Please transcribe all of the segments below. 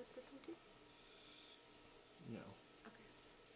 with this one too? No. Okay.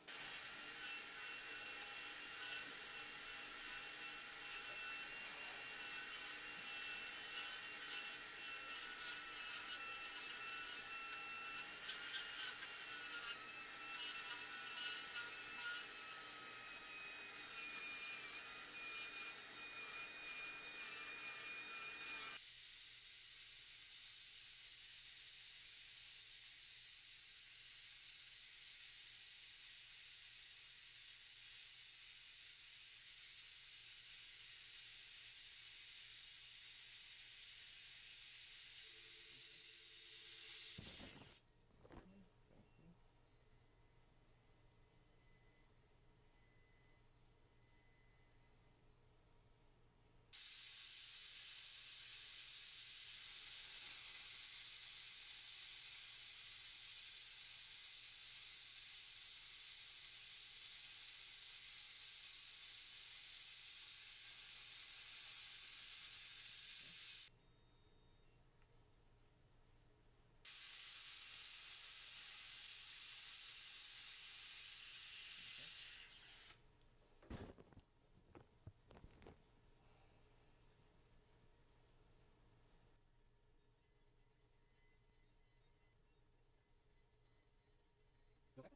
Okay.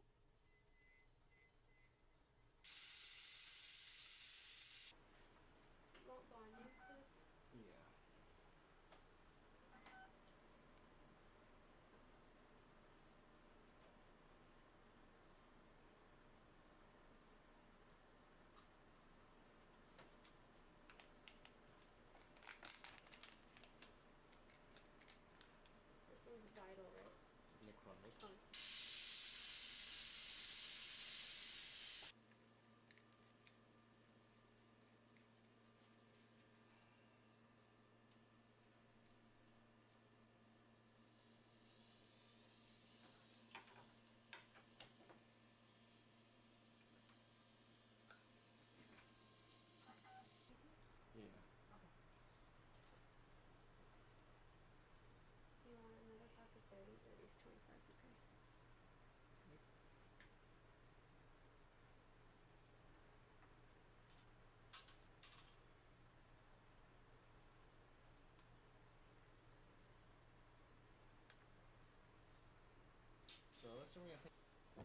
Want bonding, please? Yeah. This one's vital, right? Necrotic. Oh. Yeah. Do you want another pack of 30? 30 is 25, okay. So let's do it.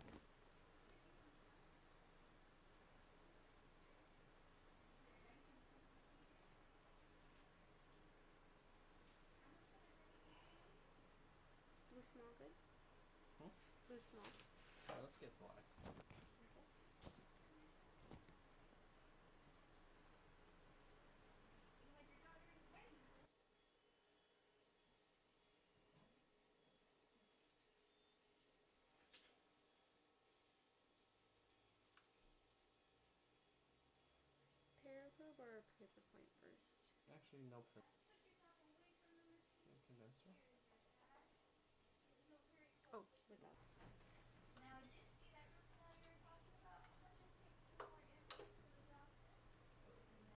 Blue small good? Hmm? Blue small. Alright, let's get black. Pear probe or paper point first? Actually, no.